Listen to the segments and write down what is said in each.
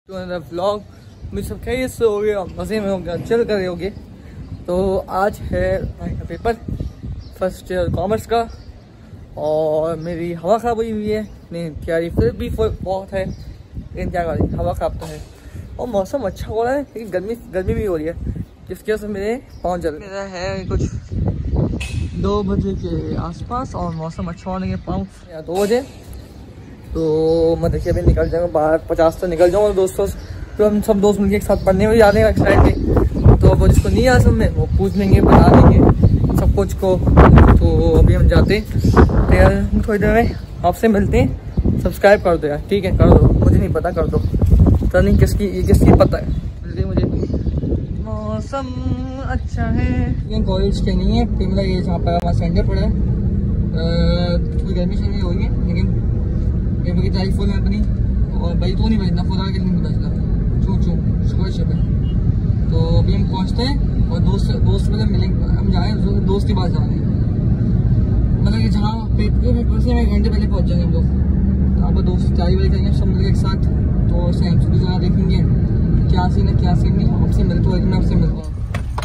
Vlog मुझे सब खैरियत से हो गया, मज़े में हो गया, चिल कर रहे होगे। तो आज है भाई का पेपर, फर्स्ट ईयर कॉमर्स का, और मेरी हवा ख़राब हुई हुई है। नहीं तैयारी फिर भी बहुत है, लेकिन क्या करें, हवा ख़राब तो है। और मौसम अच्छा हो रहा है, लेकिन गर्मी भी हो रही है, जिसकी वजह से मेरे पाँव जल मेरा है कुछ 2 बजे के आसपास, और मौसम अच्छा होने के 5 या 2 बजे। तो मैं देखिए अभी निकल जाऊँगा बाहर, 50 तक निकल जाऊँगा दोस्तों से। तो हम सब दोस्त मिलकर एक साथ पढ़ने में जाने का एक्साइटेड। तो वो जिसको नहीं आ सब में वो पूछ लेंगे, बता देंगे सब कुछ को। तो अभी हम जाते हैं यार, थोड़ी देर में आपसे मिलते हैं। सब्सक्राइब कर दो यार, ठीक है, कर दो, मुझे नहीं पता, कर दो। पता नहीं किसकी पता है मुझे। मौसम अच्छा है, कॉलेज के नहीं है पिमला, ये जहाँ पर हमारा सेंटर पड़ा है। थोड़ी गर्मी शर्मी हो रही है, लेकिन पेपर की तारीफ फुल है अपनी, और भाई तो नहीं बजना खुदा के लिए बचना सुबह सुबह। तो अभी हम पहुँचते हैं, और दोस्त मतलब मिलेंगे, हम जाए दोस्त के पास जाएंगे, मतलब कि जहाँ पेपर से 1 घंटे पहले पहुँच जाएंगे हम लोग। तो आप दोस्त तैयारी वारी करेंगे सब मिलकर एक साथ। तो ऐसे हम सभी जगह देखेंगे क्या सीन है क्या सीन नहीं। आपसे मिलता हूँ, मैं आपसे मिलता हूँ।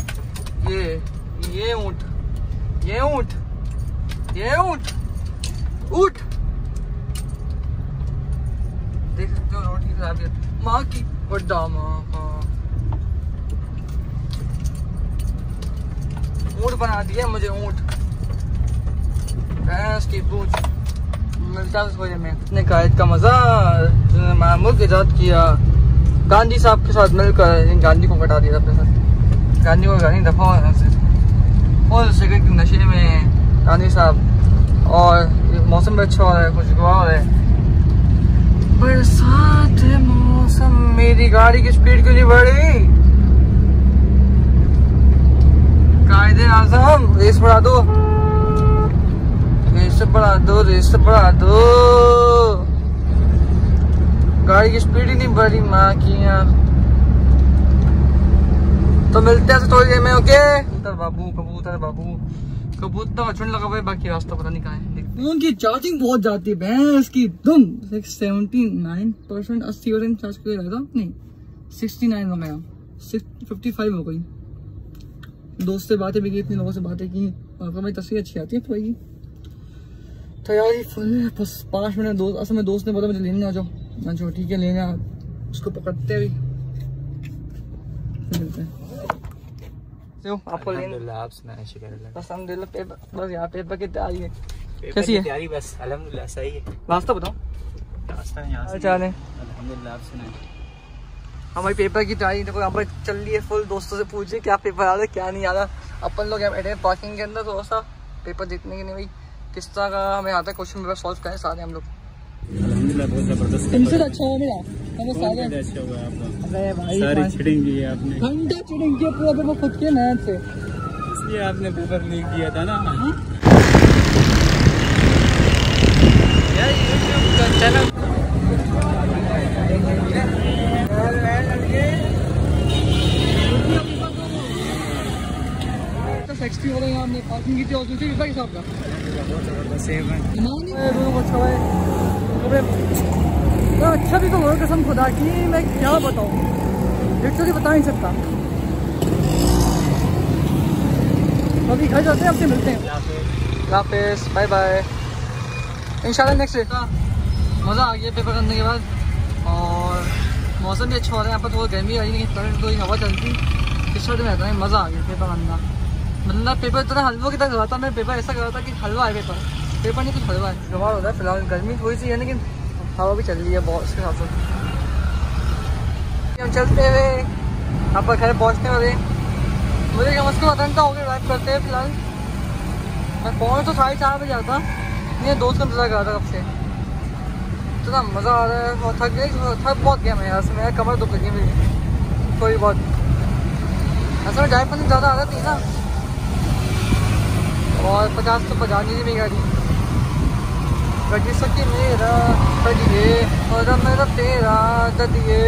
ये ऊँट देख सकते हो, रोड की खराबियत माँ की बड्डा माँ। ऊँट बना दिया मुझे, ऊँट भैंस की पूंछ मिलता है उस वजह में। अपने कायद का मजा जिन्होंने मुल्क इजाद किया गांधी साहब के साथ मिलकर, गांधी को कटा दिया अपने साथ। गांधी को गाड़ी दफा और सिगरेट के नशे में गांधी साहब। और मौसम भी अच्छा हो रहा है, खुशगवार है, बरसात है मौसम। मेरी गाड़ी की स्पीड क्यों नहीं बढ़ी? कायदे आज़म रेस बढ़ा दो, रेस बढ़ा दो। गाड़ी की स्पीड ही नहीं बढ़ी माँ की यार। तो मिलते हैं थोड़ी देर में, ओके। कबूतर बाबू झुंड लगा हुआ है, बाकी रास्ता पता नहीं कहाँ है। फोन की चार्जिंग बहुत जाती है भैंस की दुम। 79% 80% चार्ज कर रहा था, नहीं 69 हो गया, 55 हो गई। दोस्त से बातें भी की, इतने लोगों से बातें की, मेरी तस्वीर अच्छी आती है थोड़ी की। तैयारी फुल है, बस 5 मिनट। असल में दोस्त ने बोला मुझे लेने आ जाओ, मैं जो ठीक है लेने आ, उसको पकड़ते हुए मिलते हैं। आपको बस यहाँ पेपर की तैयारी है, कैसी है तैयारी? बस अल्हम्दुलिल्लाह सही है। रास्ता बताओ, रास्ता यहाँ से है अल्हम्दुलिल्लाह। आप सुनाएं हमारी पेपर की तैयारी देखो यहाँ पर चल रही है फुल। दोस्तों से पूछिए क्या पेपर आ रहा है क्या नहीं आ रहा। अपन लोग यहाँ बैठे हैं पार्किंग के अंदर, थोड़ा सा पेपर देखने के लिए भाई किस तरह का हमें आता है क्वेश्चन पेपर सॉल्व करें सारे हम लोग। अल्हम्दुलिल्लाह बहुत जबरदस्त, तुमसे अच्छा हो मेरा, सारे अच्छा हुआ आपका। अरे भाई सारी चिटिंग की है आपने, घंटा चिटिंग किया पूरा पेपर खुद के मेहनत से, इसलिए आपने पेपर लीक किया था ना। यार यूट्यूब का चैनल सेक्सी हो रहा है। हमने पार्किंग की थी, और दूसरी पेपर हिसाब का अच्छा भी तो हो, कसम खुदा की मैं क्या बताऊँ, लिटरली बता नहीं सकता। अभी घर जाते हैं, आपसे मिलते हैं। हाफिज़, बाय बाय, इंशाल्लाह नेक्स्ट डे। मज़ा आ गया पेपर करने के बाद, और मौसम भी अच्छा हो रहा है। यहाँ पर थोड़ी गर्मी आई, लेकिन करंट थोड़ी हवा चलती, इस वजह में रहता है। मज़ा आ गया पेपर करना, मतलब पेपर इतना हलवा की तरह करा था मैं। पेपर ऐसा करा था कि हलवा है पेपर नहीं, कुछ हलवा है। जवाब होता है फिलहाल, गर्मी थोड़ी सी है, लेकिन हवा भी चल रही है बहुत उसके साथ। हम चलते हुए यहाँ पर घर पहुँचने वाले, मुझे कम से कम आधा घंटा हो गया ड्राइव करते हैं। फिलहाल मैं पहुँच तो 4:30 बजे आता, मेरे दोस्त का इंतजार कर रहा था कब से। इतना मज़ा आ रहा है, और थक बहुत गया मैं यहाँ से, मेरा कमर दुख गई मेरी थोड़ी बहुत। असल में ड्राइव करने ज़्यादा आदत थी ना, और 50 तो बजा नहीं थी मेरी गाड़ी सकी मेरा करिए, और मेरा तेरा करिए।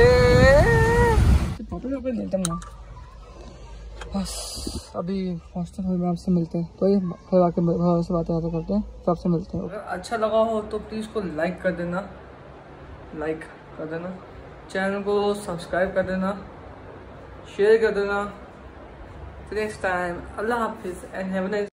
बस अभी पहुँचते हैं, मैं आपसे मिलते हैं। तो ये फिर आके घर से बातें करते हैं, तो आपसे मिलते हैं। अगर अच्छा लगा हो तो प्लीज़ को लाइक कर देना, चैनल को सब्सक्राइब कर देना, शेयर कर देना। नेक्स्ट टाइम, अल्लाह हाफिज़ एंड हैव अ नाइस